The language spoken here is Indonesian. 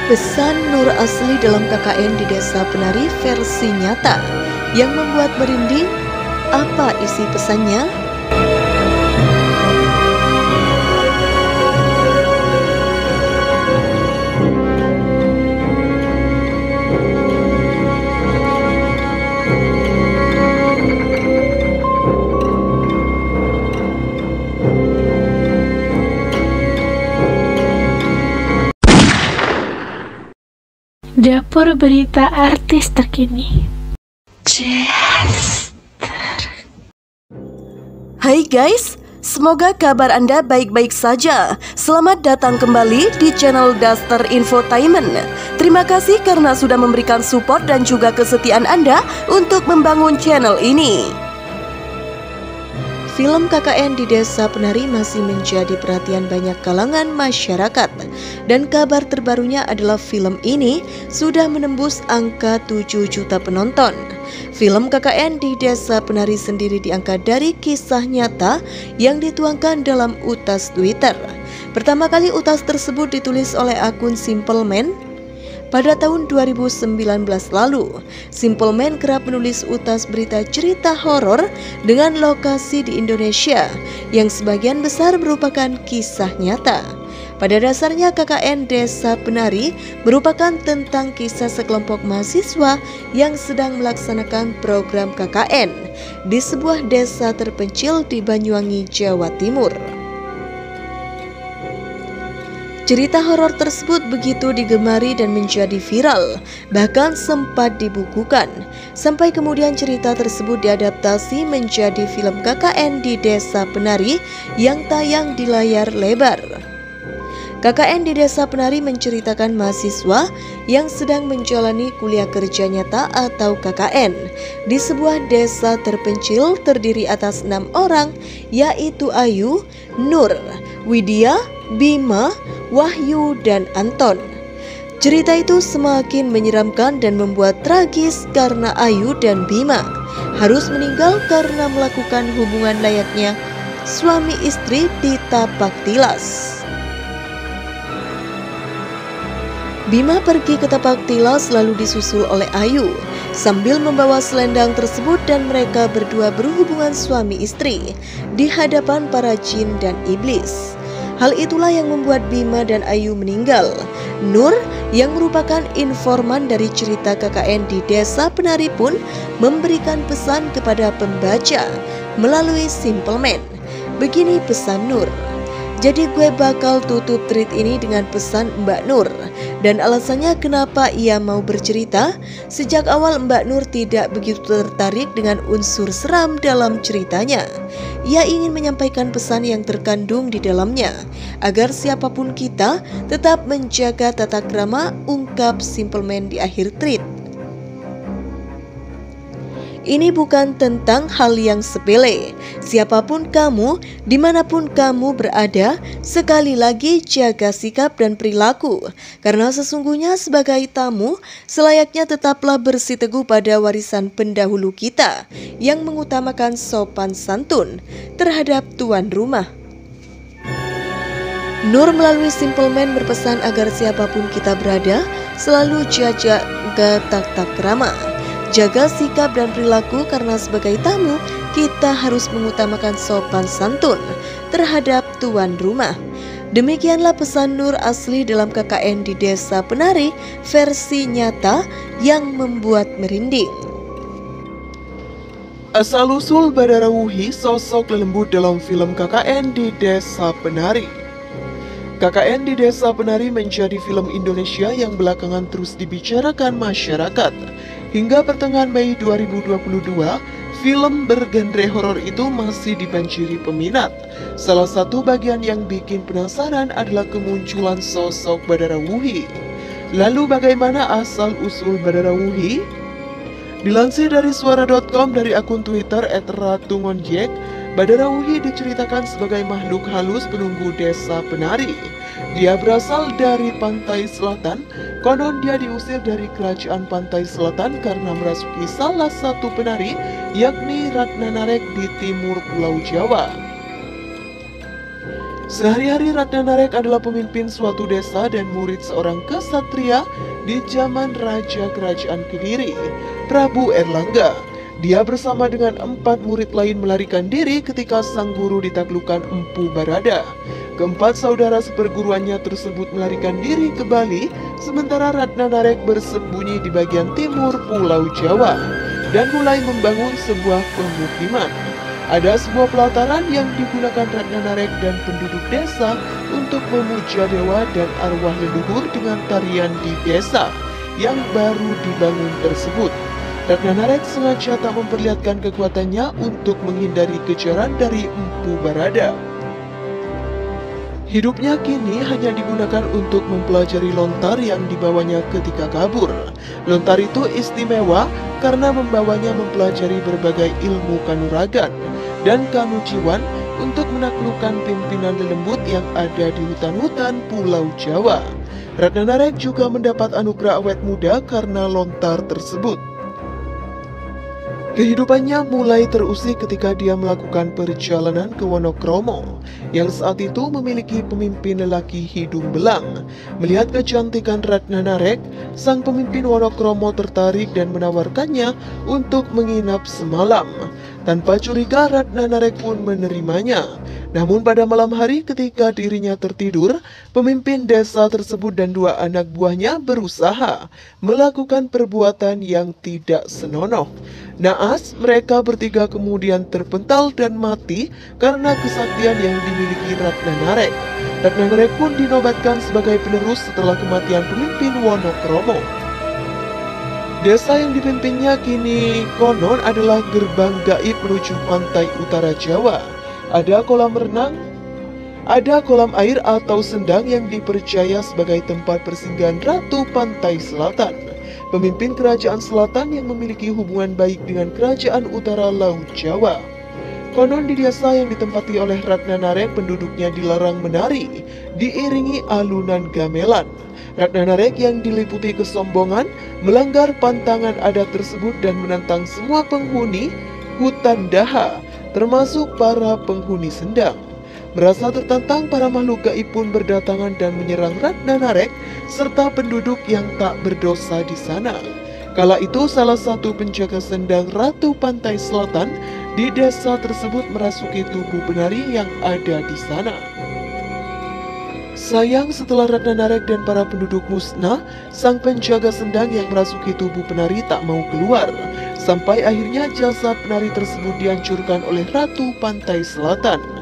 Pesan Nur asli dalam KKN di Desa Penari versi nyata yang membuat merinding. Apa isi pesannya? Dapur berita artis terkini. Hai guys, semoga kabar Anda baik-baik saja. Selamat datang kembali di channel Daster Infotainment. Terima kasih karena sudah memberikan support dan juga kesetiaan Anda untuk membangun channel ini. Film KKN di Desa Penari masih menjadi perhatian banyak kalangan masyarakat. Dan kabar terbarunya adalah film ini sudah menembus angka 7 juta penonton. Film KKN di Desa Penari sendiri diangkat dari kisah nyata yang dituangkan dalam utas Twitter. Pertama kali utas tersebut ditulis oleh akun Simple Man. Pada tahun 2019 lalu, Simple Man kerap menulis utas berita cerita horor dengan lokasi di Indonesia yang sebagian besar merupakan kisah nyata. Pada dasarnya KKN Desa Penari merupakan tentang kisah sekelompok mahasiswa yang sedang melaksanakan program KKN di sebuah desa terpencil di Banyuwangi, Jawa Timur. Cerita horor tersebut begitu digemari dan menjadi viral, bahkan sempat dibukukan, sampai kemudian cerita tersebut diadaptasi menjadi film KKN di Desa Penari yang tayang di layar lebar. KKN di Desa Penari menceritakan mahasiswa yang sedang menjalani kuliah kerja nyata atau KKN di sebuah desa terpencil terdiri atas 6 orang, yaitu Ayu, Nur, Widya, Bima, Wahyu, dan Anton. Cerita itu semakin menyeramkan dan membuat tragis karena Ayu dan Bima harus meninggal karena melakukan hubungan layaknya suami istri di tapak tilas. Bima pergi ke tapak tilas lalu disusul oleh Ayu sambil membawa selendang tersebut dan mereka berdua berhubungan suami istri di hadapan para jin dan iblis. Hal itulah yang membuat Bima dan Ayu meninggal. Nur yang merupakan informan dari cerita KKN di Desa Penari pun memberikan pesan kepada pembaca melalui Simple Man. Begini pesan Nur. Jadi gue bakal tutup tweet ini dengan pesan Mbak Nur. Dan alasannya kenapa ia mau bercerita, sejak awal Mbak Nur tidak begitu tertarik dengan unsur seram dalam ceritanya. Ia ingin menyampaikan pesan yang terkandung di dalamnya, agar siapapun kita tetap menjaga tata krama, ungkap Simple Man di akhir tweet. Ini bukan tentang hal yang sepele. Siapapun kamu, dimanapun kamu berada, sekali lagi jaga sikap dan perilaku. Karena sesungguhnya sebagai tamu, selayaknya tetaplah bersiteguh pada warisan pendahulu kita yang mengutamakan sopan santun terhadap tuan rumah. Nur melalui Simple Man berpesan agar siapapun kita berada, selalu jaga tata krama. Jaga sikap dan perilaku karena sebagai tamu kita harus mengutamakan sopan santun terhadap tuan rumah. Demikianlah pesan Nur asli dalam KKN di Desa Penari versi nyata yang membuat merinding. Asal-usul Badarawuhi, sosok lembut dalam film KKN di Desa Penari. KKN di Desa Penari menjadi film Indonesia yang belakangan terus dibicarakan masyarakat. Hingga pertengahan Mei 2022, film bergenre horor itu masih dibanjiri peminat. Salah satu bagian yang bikin penasaran adalah kemunculan sosok Badarawuhi. Lalu bagaimana asal-usul Badarawuhi? Dilansir dari suara.com dari akun Twitter @ratungonjek, Badarawuhi diceritakan sebagai makhluk halus penunggu Desa Penari. Dia berasal dari pantai selatan. Konon dia diusir dari kerajaan pantai selatan karena merasuki salah satu penari, yakni Ratna Narek di timur Pulau Jawa. Sehari-hari Ratna Narek adalah pemimpin suatu desa dan murid seorang kesatria di zaman Raja Kerajaan Kediri, Prabu Erlangga. Dia bersama dengan 4 murid lain melarikan diri ketika sang guru ditaklukkan Empu Barada. Keempat saudara seperguruannya tersebut melarikan diri ke Bali, sementara Ratna Narek bersembunyi di bagian timur Pulau Jawa dan mulai membangun sebuah pemukiman. Ada sebuah pelataran yang digunakan Ratna Narek dan penduduk desa untuk memuja dewa dan arwah leluhur dengan tarian di desa yang baru dibangun tersebut. Ratna Narek sengaja tak memperlihatkan kekuatannya untuk menghindari kejaran dari Empu Barada. Hidupnya kini hanya digunakan untuk mempelajari lontar yang dibawanya ketika kabur. Lontar itu istimewa karena membawanya mempelajari berbagai ilmu kanuragan dan kanujiwan untuk menaklukkan pimpinan lelembut yang ada di hutan-hutan Pulau Jawa. Ratna Narek juga mendapat anugerah awet muda karena lontar tersebut. Kehidupannya mulai terusik ketika dia melakukan perjalanan ke Wonokromo, yang saat itu memiliki pemimpin lelaki hidung belang. Melihat kecantikan Ratna Narek, sang pemimpin Wonokromo tertarik dan menawarkannya untuk menginap semalam. Tanpa curiga, Ratna Narek pun menerimanya. Namun pada malam hari ketika dirinya tertidur, pemimpin desa tersebut dan 2 anak buahnya berusaha melakukan perbuatan yang tidak senonoh. Naas, mereka bertiga kemudian terpental dan mati karena kesaktian yang dimiliki Ratna Narek. Ratna Narek pun dinobatkan sebagai penerus setelah kematian pemimpin Wonokromo. Desa yang dipimpinnya kini konon adalah gerbang gaib menuju pantai utara Jawa. Ada kolam renang, ada kolam air atau sendang yang dipercaya sebagai tempat persinggahan Ratu Pantai Selatan, pemimpin kerajaan selatan yang memiliki hubungan baik dengan kerajaan utara Laut Jawa. Konon di desa yang ditempati oleh Ratna Narek, penduduknya dilarang menari, diiringi alunan gamelan. Ratna Narek yang diliputi kesombongan melanggar pantangan adat tersebut dan menantang semua penghuni hutan Daha, termasuk para penghuni sendang. Merasa tertantang, para makhluk gaib pun berdatangan dan menyerang Ratna Narek serta penduduk yang tak berdosa di sana. Kala itu salah satu penjaga sendang Ratu Pantai Selatan di desa tersebut merasuki tubuh penari yang ada di sana. Sayang, setelah Ratna Narek dan para penduduk musnah, sang penjaga sendang yang merasuki tubuh penari tak mau keluar. Sampai akhirnya jasad penari tersebut dihancurkan oleh Ratu Pantai Selatan.